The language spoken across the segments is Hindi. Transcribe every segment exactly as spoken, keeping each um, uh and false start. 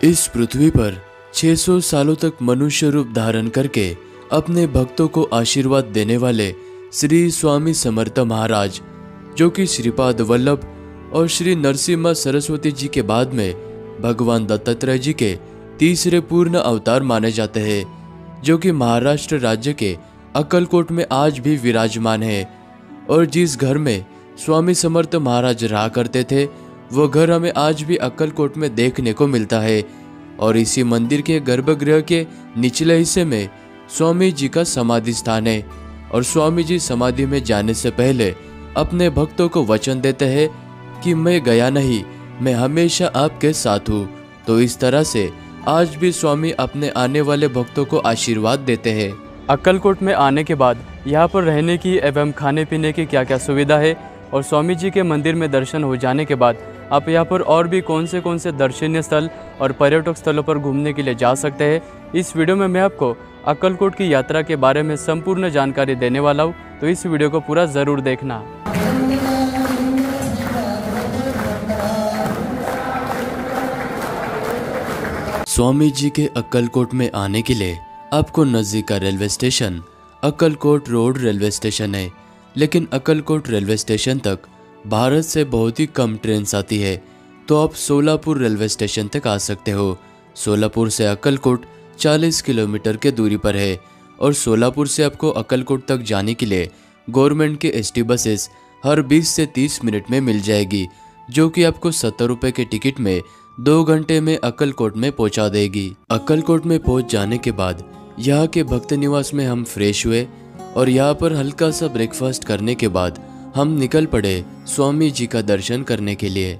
इस पृथ्वी पर छह सौ सालों तक मनुष्य रूप धारण करके अपने भक्तों को आशीर्वाद देने वाले श्री स्वामी समर्थ महाराज, जो कि श्रीपाद वल्लभ और श्री नरसिम्हा सरस्वती जी के बाद में भगवान दत्तात्रेय जी के तीसरे पूर्ण अवतार माने जाते हैं, जो कि महाराष्ट्र राज्य के अक्कलकोट में आज भी विराजमान है। और जिस घर में स्वामी समर्थ महाराज रहा करते थे, वो घर हमें आज भी अक्कलकोट में देखने को मिलता है। और इसी मंदिर के गर्भगृह के निचले हिस्से में स्वामी जी का समाधि स्थान है। और स्वामी जी समाधि में जाने से पहले अपने भक्तों को वचन देते हैं कि मैं गया नहीं, मैं हमेशा आपके साथ हूँ। तो इस तरह से आज भी स्वामी अपने आने वाले भक्तों को आशीर्वाद देते हैं। अक्कलकोट में आने के बाद यहाँ पर रहने की एवं खाने पीने की क्या क्या सुविधा है, और स्वामी जी के मंदिर में दर्शन हो जाने के बाद आप यहाँ पर और भी कौन से कौन से दर्शनीय स्थल और पर्यटक स्थलों पर घूमने के लिए जा सकते हैं, इस वीडियो में मैं आपको अक्कलकोट की यात्रा के बारे में संपूर्ण जानकारी देने वाला हूँ। तो इस वीडियो को पूरा ज़रूर देखना। स्वामी जी के अक्कलकोट में आने के लिए आपको नज़दीक का railway station Akkalkot road railway station है, लेकिन अक्कलकोट रेलवे स्टेशन तक भारत से बहुत ही कम ट्रेन आती है। तो आप सोलापुर रेलवे स्टेशन तक आ सकते हो। सोलापुर से अक्कलकोट चालीस किलोमीटर के दूरी पर है। और सोलापुर से आपको अक्कलकोट तक जाने के लिए गवर्नमेंट के एसटी बसेस हर बीस से तीस मिनट में मिल जाएगी, जो कि आपको सत्तर रुपए के टिकट में दो घंटे में अक्कलकोट में पहुंचा देगी। अक्कलकोट में पहुंच जाने के बाद यहाँ के भक्त निवास में हम फ्रेश हुए और यहाँ पर हल्का सा ब्रेकफास्ट करने के बाद हम निकल पड़े स्वामी जी का दर्शन करने के लिए।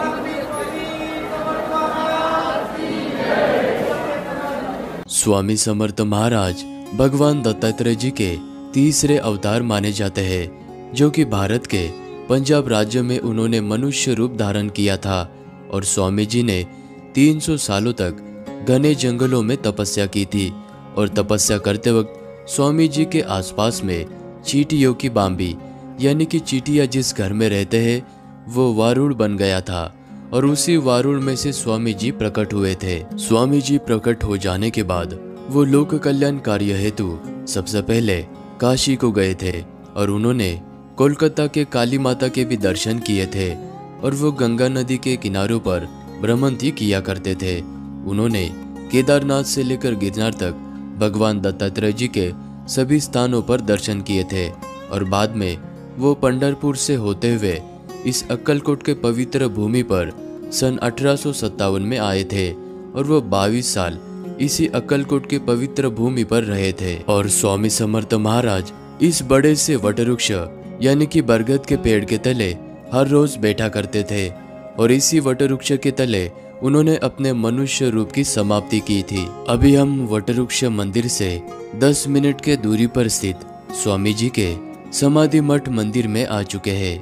स्वामी समर्थ महाराज भगवान दत्तात्रेय जी के तीसरे अवतार माने जाते हैं, जो कि भारत के पंजाब राज्य में उन्होंने मनुष्य रूप धारण किया था। और स्वामी जी ने तीन सौ सालों तक घने जंगलों में तपस्या की थी। और तपस्या करते वक्त स्वामी जी के आसपास में चींटियों की बांबी, यानी कि चींटियां जिस घर में रहते हैं, वो वारुड़ बन गया था। और उसी वारुड़ में से स्वामी जी प्रकट हुए थे। स्वामी जी प्रकट हो जाने के बाद वो लोक कल्याण कार्य हेतु सबसे पहले काशी को गए थे। और उन्होंने कोलकाता के काली माता के भी दर्शन किए थे। और वो गंगा नदी के किनारों पर भ्रमंती किया करते थे। उन्होंने केदारनाथ से लेकर गिरनार तक भगवान दत्तात्रेय जी के सभी स्थानों पर दर्शन किए थे। और बाद में वो पंढरपुर से होते हुए इस अक्कलकोट के पवित्र भूमि पर सन अठारह सौ सत्तावन में आए थे। और वो बाईस साल इसी अक्कलकोट के पवित्र भूमि पर रहे थे। और स्वामी समर्थ महाराज इस बड़े से वटवृक्ष यानी कि बरगद के पेड़ के तले हर रोज बैठा करते थे। और इसी वटवृक्ष के तले उन्होंने अपने मनुष्य रूप की समाप्ति की थी। अभी हम वटवृक्ष मंदिर से दस मिनट के दूरी पर स्थित स्वामी जी के समाधि मठ मंदिर में आ चुके हैं।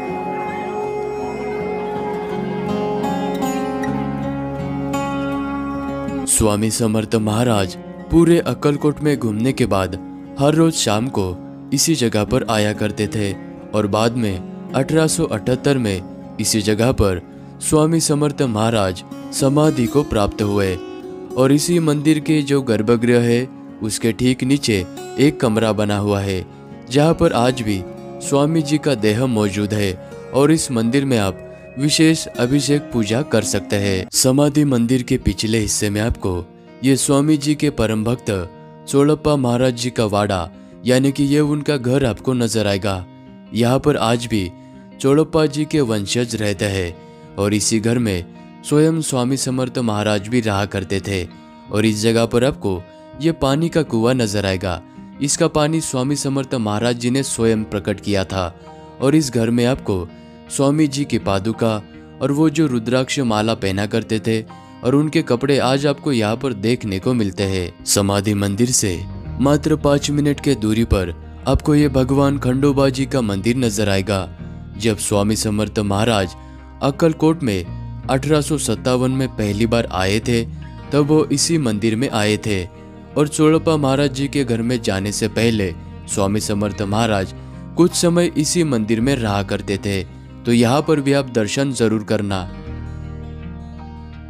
स्वामी समर्थ महाराज पूरे अक्कलकोट में घूमने के बाद हर रोज शाम को इसी जगह पर आया करते थे। और बाद में अठारह सौ अठहत्तर में इसी जगह पर स्वामी समर्थ महाराज समाधि को प्राप्त हुए। और इसी मंदिर के जो गर्भगृह है, उसके ठीक नीचे एक कमरा बना हुआ है, जहाँ पर आज भी स्वामी जी का देह मौजूद है। और इस मंदिर में आप विशेष अभिषेक पूजा कर सकते हैं। समाधि मंदिर के पिछले हिस्से में आपको ये स्वामी जी के परम भक्त चोलप्पा महाराज जी का वाड़ा, यानी कि ये उनका घर आपको नजर आएगा। यहाँ पर आज भी चोलप्पा जी के वंशज रहते हैं। और इसी घर में स्वयं स्वामी समर्थ महाराज भी रहा करते थे। और इस जगह पर आपको ये पानी का कुआं नजर आएगा। इसका पानी स्वामी समर्थ महाराज जी ने स्वयं प्रकट किया था। और इस घर में आपको स्वामी जी की पादुका और वो जो रुद्राक्ष माला पहना करते थे, और उनके कपड़े आज आपको यहाँ पर देखने को मिलते हैं। समाधि मंदिर से मात्र पाँच मिनट के दूरी पर आपको ये भगवान खंडोबा जी का मंदिर नजर आएगा। जब स्वामी समर्थ महाराज अक्कलकोट में अठारह सौ सत्तावन में पहली बार आए थे, तब वो इसी मंदिर में आए थे। और चोलप्पा महाराज जी के घर में जाने से पहले स्वामी समर्थ महाराज कुछ समय इसी मंदिर में रहा करते थे। तो यहाँ पर भी आप दर्शन जरूर करना।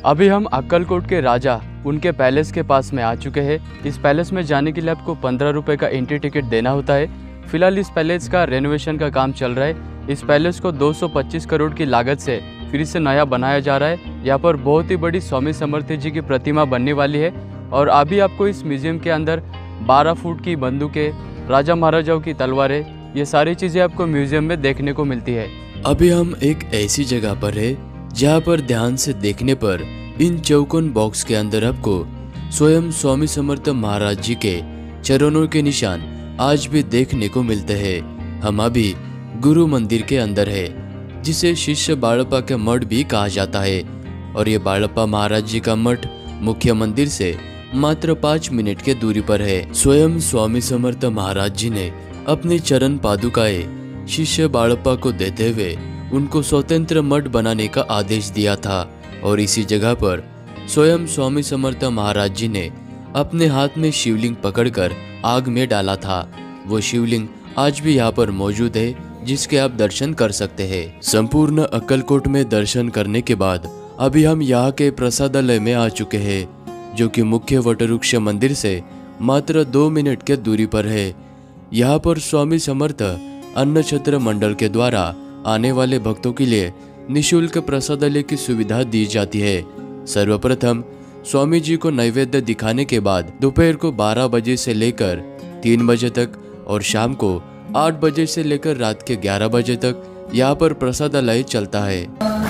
अभी हम अक्कलकोट के राजा उनके पैलेस के पास में आ चुके हैं। इस पैलेस में जाने के लिए आपको पंद्रह रुपये का एंट्री टिकट देना होता है। फिलहाल इस पैलेस का रेनोवेशन का काम चल रहा है। इस पैलेस को दो सौ पच्चीस करोड़ की लागत से फिर से नया बनाया जा रहा है। यहाँ पर बहुत ही बड़ी स्वामी समर्थ जी की प्रतिमा बनने वाली है और अभी आपको इस म्यूजियम के अंदर बारह फुट की बंदूकें, राजा महाराजाओं की तलवारें, ये सारी चीज़ें आपको म्यूजियम में देखने को मिलती है। अभी हम एक ऐसी जगह पर है जहाँ पर ध्यान से देखने पर इन चौकोन बॉक्स के अंदर आपको स्वयं स्वामी समर्थ महाराज जी के चरणों के निशान आज भी देखने को मिलते हैं। हम अभी गुरु मंदिर के अंदर है, जिसे शिष्य बाळप्पा के मठ भी कहा जाता है। और ये बाळप्पा महाराज जी का मठ मुख्य मंदिर से मात्र पाँच मिनट के दूरी पर है। स्वयं स्वामी समर्थ महाराज जी ने अपनी चरण पादुकाएं शिष्य बाळप्पा को देते हुए उनको स्वतंत्र मठ बनाने का आदेश दिया था। और इसी जगह पर स्वयं स्वामी समर्थ महाराज जी ने अपने हाथ में शिवलिंग पकड़कर आग में डाला था। वो शिवलिंग आज भी यहाँ पर मौजूद है, जिसके आप दर्शन कर सकते हैं। संपूर्ण अक्कलकोट में दर्शन करने के बाद अभी हम यहाँ के प्रसादालय में आ चुके हैं, जो कि मुख्य वटवृक्ष मंदिर से मात्र दो मिनट के दूरी पर है। यहाँ पर स्वामी समर्थ अन्न छत्र मंडल के द्वारा आने वाले भक्तों के लिए निशुल्क प्रसादालय की सुविधा दी जाती है। सर्वप्रथम स्वामी जी को नैवेद्य दिखाने के बाद दोपहर को बारह बजे से लेकर तीन बजे तक और शाम को आठ बजे से लेकर रात के ग्यारह बजे तक यहाँ पर प्रसादालय चलता है।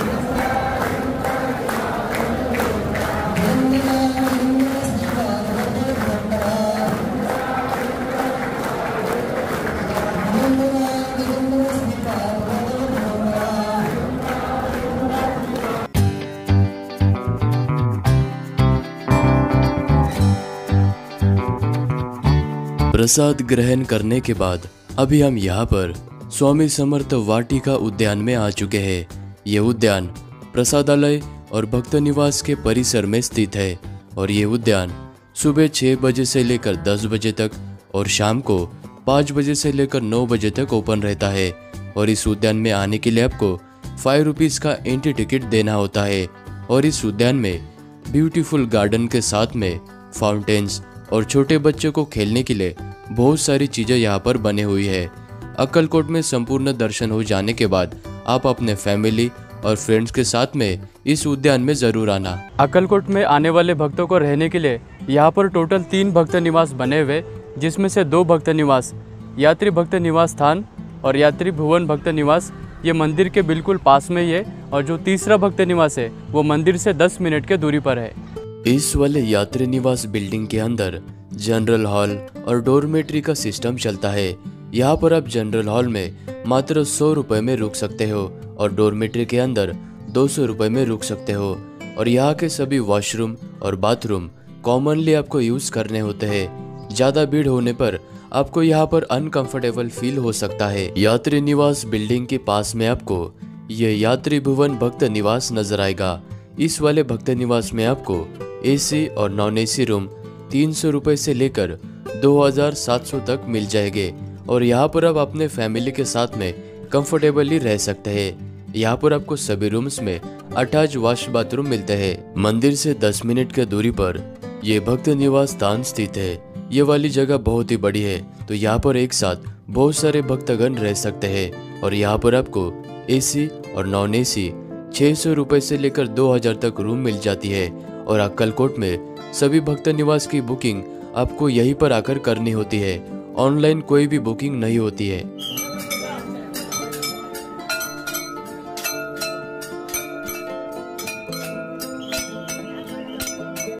प्रसाद ग्रहण करने के बाद अभी हम यहाँ पर स्वामी समर्थ वाटिका उद्यान में आ चुके हैं। ये उद्यान प्रसादालय और भक्त निवास के परिसर में स्थित है और ये उद्यान सुबह छः बजे से लेकर दस बजे तक और शाम को पाँच बजे से लेकर नौ बजे तक ओपन रहता है। और इस उद्यान में आने के लिए आपको फाइव रुपीज़ का एंट्री टिकट देना होता है। और इस उद्यान में ब्यूटीफुल गार्डन के साथ में फाउंटेन्स और छोटे बच्चों को खेलने के लिए बहुत सारी चीजें यहाँ पर बने हुई है। अक्कलकोट में संपूर्ण दर्शन हो जाने के बाद आप अपने फैमिली और फ्रेंड्स के साथ में इस उद्यान में जरूर आना। अक्कलकोट में आने वाले भक्तों को रहने के लिए यहाँ पर टोटल तीन भक्त निवास बने हुए, जिसमें से दो भक्त निवास यात्री भक्त निवास स्थान और यात्री भुवन भक्त निवास ये मंदिर के बिल्कुल पास में ही है। और जो तीसरा भक्त निवास है वो मंदिर से दस मिनट के दूरी पर है। इस वाले यात्री निवास बिल्डिंग के अंदर जनरल हॉल और डोरमेट्री का सिस्टम चलता है। यहाँ पर आप जनरल हॉल में मात्र सौ रुपए में रुक सकते हो और डोरमेट्री के अंदर दो सौ रुपए में रुक सकते हो। और यहाँ के सभी वॉशरूम और बाथरूम कॉमनली आपको यूज करने होते हैं। ज्यादा भीड़ होने पर आपको यहाँ पर अनकंफर्टेबल फील हो सकता है। यात्री निवास बिल्डिंग के पास में आपको ये यात्री भुवन भक्त निवास नजर आएगा। इस वाले भक्त निवास में आपको एसी और नॉन एसी रूम तीन सौ रुपए से लेकर दो हजार सात सौ तक मिल जाएंगे। और यहाँ पर आप अपने फैमिली के साथ में कंफर्टेबली रह सकते हैं। यहाँ पर आपको सभी रूम्स में अटैच वॉश बाथरूम मिलते हैं। मंदिर से दस मिनट के दूरी पर ये भक्त निवास स्थान स्थित है। ये वाली जगह बहुत ही बड़ी है, तो यहाँ पर एक साथ बहुत सारे भक्तगण रह सकते हैं। और यहाँ पर आपको एसी और नॉन एसी छह सौ रुपए से लेकर दो हजार तक रूम मिल जाती है। और अक्कलकोट में सभी भक्त निवास की बुकिंग आपको यहीं पर आकर करनी होती है। ऑनलाइन कोई भी बुकिंग नहीं होती है।